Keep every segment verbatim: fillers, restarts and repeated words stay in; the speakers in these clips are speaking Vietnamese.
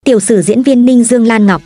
Tiểu sử diễn viên Ninh Dương Lan Ngọc.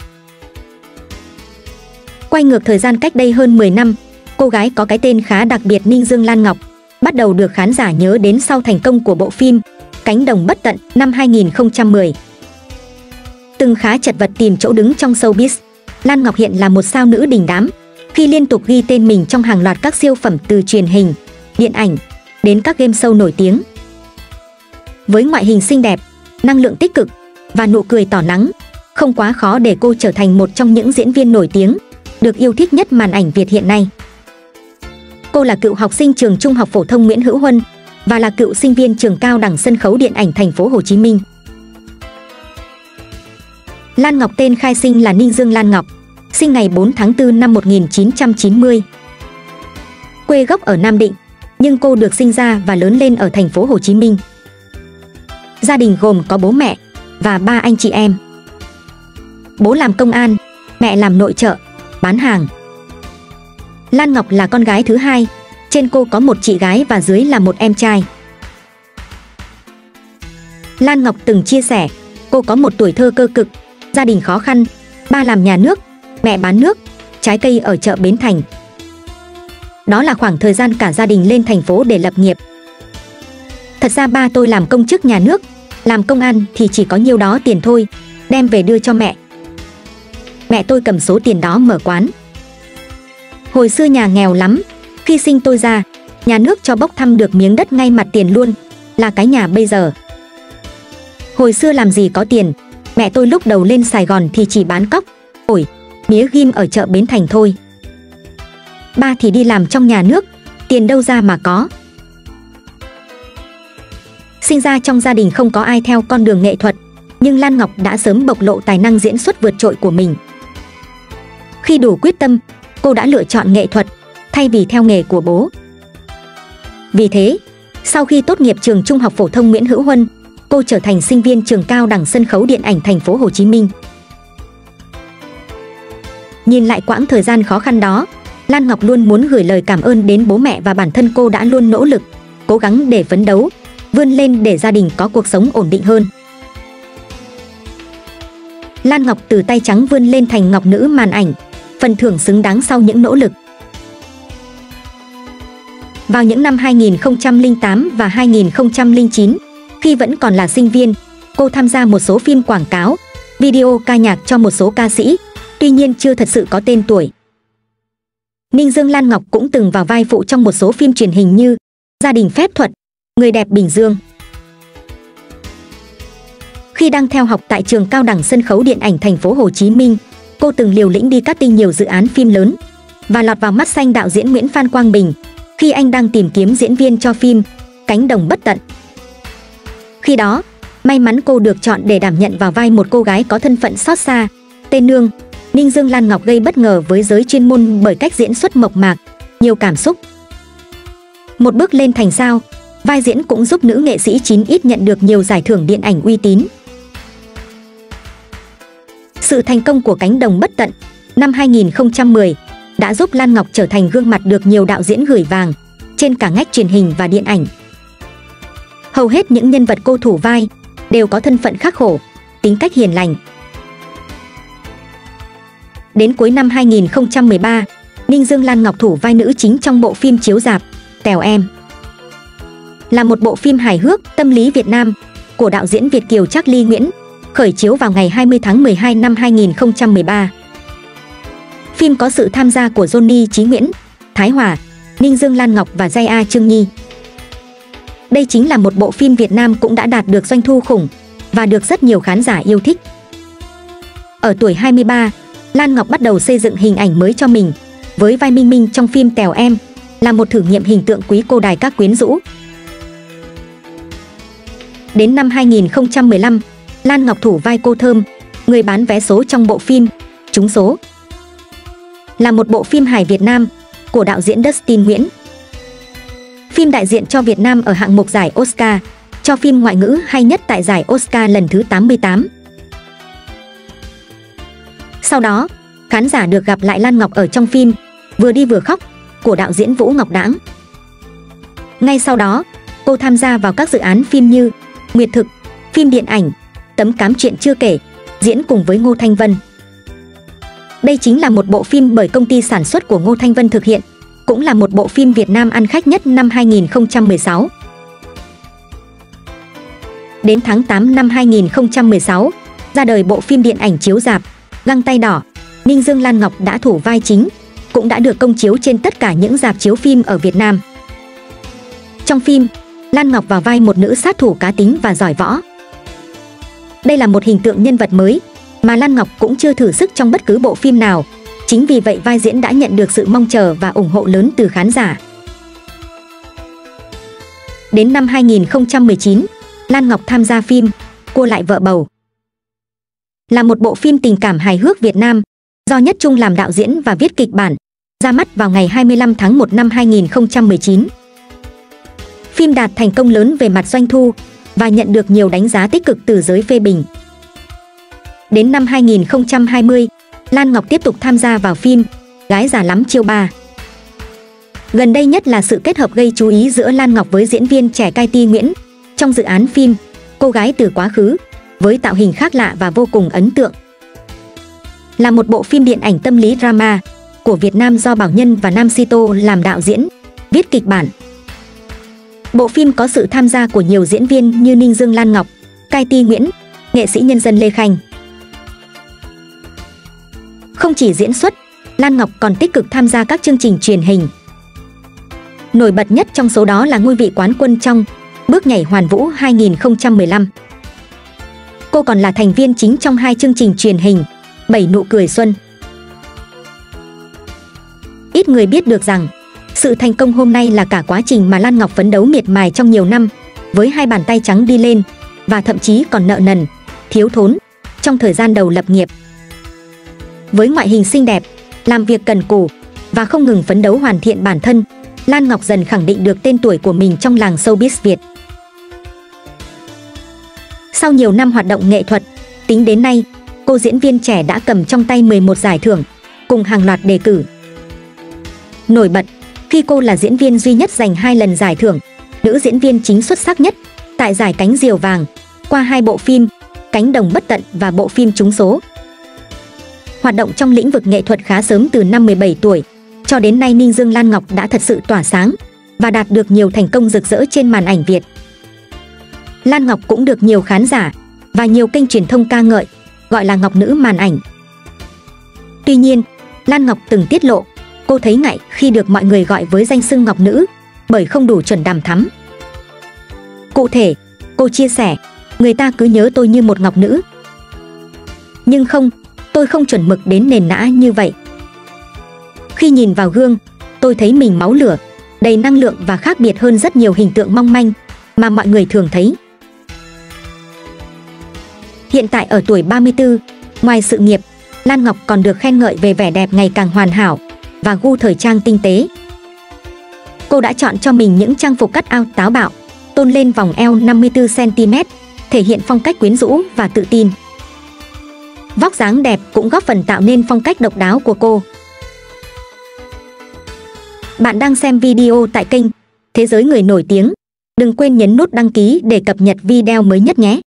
Quay ngược thời gian cách đây hơn mười năm, cô gái có cái tên khá đặc biệt Ninh Dương Lan Ngọc bắt đầu được khán giả nhớ đến sau thành công của bộ phim Cánh đồng bất tận năm hai nghìn không trăm mười. Từng khá chật vật tìm chỗ đứng trong showbiz, Lan Ngọc hiện là một sao nữ đình đám khi liên tục ghi tên mình trong hàng loạt các siêu phẩm từ truyền hình, điện ảnh đến các game show nổi tiếng. Với ngoại hình xinh đẹp, năng lượng tích cực và nụ cười tỏ nắng, không quá khó để cô trở thành một trong những diễn viên nổi tiếng được yêu thích nhất màn ảnh Việt hiện nay. Cô là cựu học sinh trường Trung học phổ thông Nguyễn Hữu Huân và là cựu sinh viên trường Cao đẳng Sân khấu Điện ảnh Thành phố Hồ Chí Minh. Lan Ngọc tên khai sinh là Ninh Dương Lan Ngọc, sinh ngày bốn tháng tư năm một nghìn chín trăm chín mươi. Quê gốc ở Nam Định, nhưng cô được sinh ra và lớn lên ở Thành phố Hồ Chí Minh. Gia đình gồm có bố mẹ và ba anh chị em. Bố làm công an, mẹ làm nội trợ, bán hàng. Lan Ngọc là con gái thứ hai, trên cô có một chị gái và dưới là một em trai. Lan Ngọc từng chia sẻ, cô có một tuổi thơ cơ cực, gia đình khó khăn, ba làm nhà nước, mẹ bán nước, trái cây ở chợ Bến Thành. Đó là khoảng thời gian cả gia đình lên thành phố để lập nghiệp. Thật ra ba tôi làm công chức nhà nước, làm công an thì chỉ có nhiêu đó tiền thôi, đem về đưa cho mẹ. Mẹ tôi cầm số tiền đó mở quán. Hồi xưa nhà nghèo lắm, khi sinh tôi ra, nhà nước cho bốc thăm được miếng đất ngay mặt tiền luôn, là cái nhà bây giờ. Hồi xưa làm gì có tiền, mẹ tôi lúc đầu lên Sài Gòn thì chỉ bán cóc, ổi, mía ghim ở chợ Bến Thành thôi. Ba thì đi làm trong nhà nước, tiền đâu ra mà có. Sinh ra trong gia đình không có ai theo con đường nghệ thuật, nhưng Lan Ngọc đã sớm bộc lộ tài năng diễn xuất vượt trội của mình. Khi đủ quyết tâm, cô đã lựa chọn nghệ thuật thay vì theo nghề của bố. Vì thế, sau khi tốt nghiệp trường Trung học phổ thông Nguyễn Hữu Huân, cô trở thành sinh viên trường Cao đẳng Sân khấu Điện ảnh Thành phố Hồ Chí Minh. Nhìn lại quãng thời gian khó khăn đó, Lan Ngọc luôn muốn gửi lời cảm ơn đến bố mẹ và bản thân cô đã luôn nỗ lực, cố gắng để phấn đấu, vươn lên để gia đình có cuộc sống ổn định hơn. Lan Ngọc từ tay trắng vươn lên thành ngọc nữ màn ảnh, phần thưởng xứng đáng sau những nỗ lực. Vào những năm hai nghìn không trăm lẻ tám và hai nghìn không trăm lẻ chín, khi vẫn còn là sinh viên, cô tham gia một số phim quảng cáo, video ca nhạc cho một số ca sĩ, tuy nhiên chưa thật sự có tên tuổi. Ninh Dương Lan Ngọc cũng từng vào vai phụ trong một số phim truyền hình như Gia đình phép thuật, Người đẹp Bình Dương. Khi đang theo học tại trường Cao đẳng Sân khấu Điện ảnh Thành phố Hồ Chí Minh, cô từng liều lĩnh đi casting nhiều dự án phim lớn và lọt vào mắt xanh đạo diễn Nguyễn Phan Quang Bình khi anh đang tìm kiếm diễn viên cho phim Cánh đồng bất tận. Khi đó, may mắn cô được chọn để đảm nhận vào vai một cô gái có thân phận xót xa, tên Nương. Ninh Dương Lan Ngọc gây bất ngờ với giới chuyên môn bởi cách diễn xuất mộc mạc, nhiều cảm xúc. Một bước lên thành sao, vai diễn cũng giúp nữ nghệ sĩ chín x nhận được nhiều giải thưởng điện ảnh uy tín. Sự thành công của Cánh đồng bất tận năm hai nghìn không trăm mười đã giúp Lan Ngọc trở thành gương mặt được nhiều đạo diễn gửi vàng trên cả ngách truyền hình và điện ảnh. Hầu hết những nhân vật cô thủ vai đều có thân phận khắc khổ, tính cách hiền lành. Đến cuối năm hai nghìn không trăm mười ba, Ninh Dương Lan Ngọc thủ vai nữ chính trong bộ phim chiếu rạp Tèo Em, là một bộ phim hài hước tâm lý Việt Nam của đạo diễn Việt kiều Charlie Nguyễn, khởi chiếu vào ngày hai mươi tháng mười hai năm hai nghìn không trăm mười ba. Phim có sự tham gia của Johnny Chí Nguyễn, Thái Hòa, Ninh Dương Lan Ngọc và Jaya Trương Nhi. Đây chính là một bộ phim Việt Nam cũng đã đạt được doanh thu khủng và được rất nhiều khán giả yêu thích. Ở tuổi hai mươi ba, Lan Ngọc bắt đầu xây dựng hình ảnh mới cho mình với vai Minh Minh trong phim Tèo Em, là một thử nghiệm hình tượng quý cô đài các quyến rũ. Đến năm hai nghìn không trăm mười lăm, Lan Ngọc thủ vai cô Thơm, người bán vé số trong bộ phim Trúng số, là một bộ phim hài Việt Nam của đạo diễn Dustin Nguyễn. Phim đại diện cho Việt Nam ở hạng mục giải Oscar cho phim ngoại ngữ hay nhất tại giải Oscar lần thứ tám mươi tám. Sau đó, khán giả được gặp lại Lan Ngọc ở trong phim Vừa đi vừa khóc của đạo diễn Vũ Ngọc Đãng. Ngay sau đó, cô tham gia vào các dự án phim như Nguyệt Thực, phim điện ảnh Tấm Cám Chuyện Chưa Kể, diễn cùng với Ngô Thanh Vân. Đây chính là một bộ phim bởi công ty sản xuất của Ngô Thanh Vân thực hiện, cũng là một bộ phim Việt Nam ăn khách nhất năm hai nghìn không trăm mười sáu. Đến tháng tám năm hai nghìn không trăm mười sáu, ra đời bộ phim điện ảnh chiếu rạp Găng tay đỏ. Ninh Dương Lan Ngọc đã thủ vai chính, cũng đã được công chiếu trên tất cả những rạp chiếu phim ở Việt Nam. Trong phim, Lan Ngọc vào vai một nữ sát thủ cá tính và giỏi võ. Đây là một hình tượng nhân vật mới mà Lan Ngọc cũng chưa thử sức trong bất cứ bộ phim nào. Chính vì vậy vai diễn đã nhận được sự mong chờ và ủng hộ lớn từ khán giả. Đến năm hai nghìn không trăm mười chín, Lan Ngọc tham gia phim Cua lại vợ bầu, là một bộ phim tình cảm hài hước Việt Nam do Nhất Trung làm đạo diễn và viết kịch bản, ra mắt vào ngày hai mươi lăm tháng một năm hai nghìn không trăm mười chín. Phim đạt thành công lớn về mặt doanh thu và nhận được nhiều đánh giá tích cực từ giới phê bình. Đến năm hai nghìn không trăm hai mươi, Lan Ngọc tiếp tục tham gia vào phim Gái già lắm chiêu ba. Gần đây nhất là sự kết hợp gây chú ý giữa Lan Ngọc với diễn viên trẻ Cai Ti Nguyễn trong dự án phim Cô gái từ quá khứ, với tạo hình khác lạ và vô cùng ấn tượng. Là một bộ phim điện ảnh tâm lý drama của Việt Nam do Bảo Nhân và Nam Sito làm đạo diễn, viết kịch bản. Bộ phim có sự tham gia của nhiều diễn viên như Ninh Dương Lan Ngọc, Cai Ti Nguyễn, nghệ sĩ nhân dân Lê Khanh. Không chỉ diễn xuất, Lan Ngọc còn tích cực tham gia các chương trình truyền hình. Nổi bật nhất trong số đó là ngôi vị quán quân trong Bước nhảy hoàn vũ hai nghìn không trăm mười lăm. Cô còn là thành viên chính trong hai chương trình truyền hình Bảy nụ cười xuân. Ít người biết được rằng sự thành công hôm nay là cả quá trình mà Lan Ngọc phấn đấu miệt mài trong nhiều năm, với hai bàn tay trắng đi lên và thậm chí còn nợ nần, thiếu thốn trong thời gian đầu lập nghiệp. Với ngoại hình xinh đẹp, làm việc cần cù và không ngừng phấn đấu hoàn thiện bản thân, Lan Ngọc dần khẳng định được tên tuổi của mình trong làng showbiz Việt. Sau nhiều năm hoạt động nghệ thuật, tính đến nay, cô diễn viên trẻ đã cầm trong tay mười một giải thưởng, cùng hàng loạt đề cử. Nổi bật khi cô là diễn viên duy nhất giành hai lần giải thưởng nữ diễn viên chính xuất sắc nhất tại giải Cánh Diều Vàng qua hai bộ phim Cánh Đồng Bất Tận và bộ phim Trúng Số. Hoạt động trong lĩnh vực nghệ thuật khá sớm từ năm mười bảy tuổi, cho đến nay Ninh Dương Lan Ngọc đã thật sự tỏa sáng và đạt được nhiều thành công rực rỡ trên màn ảnh Việt. Lan Ngọc cũng được nhiều khán giả và nhiều kênh truyền thông ca ngợi, gọi là Ngọc nữ màn ảnh. Tuy nhiên, Lan Ngọc từng tiết lộ cô thấy ngại khi được mọi người gọi với danh xưng Ngọc nữ bởi không đủ chuẩn đằm thắm. Cụ thể, cô chia sẻ, người ta cứ nhớ tôi như một ngọc nữ. Nhưng không, tôi không chuẩn mực đến nền nã như vậy. Khi nhìn vào gương, tôi thấy mình máu lửa, đầy năng lượng và khác biệt hơn rất nhiều hình tượng mong manh mà mọi người thường thấy. Hiện tại ở tuổi ba mươi tư, ngoài sự nghiệp, Lan Ngọc còn được khen ngợi về vẻ đẹp ngày càng hoàn hảo và gu thời trang tinh tế. Cô đã chọn cho mình những trang phục cắt ao táo bạo, tôn lên vòng eo năm mươi tư xăng ti mét, thể hiện phong cách quyến rũ và tự tin. Vóc dáng đẹp cũng góp phần tạo nên phong cách độc đáo của cô. Bạn đang xem video tại kênh Thế giới người nổi tiếng. Đừng quên nhấn nút đăng ký để cập nhật video mới nhất nhé!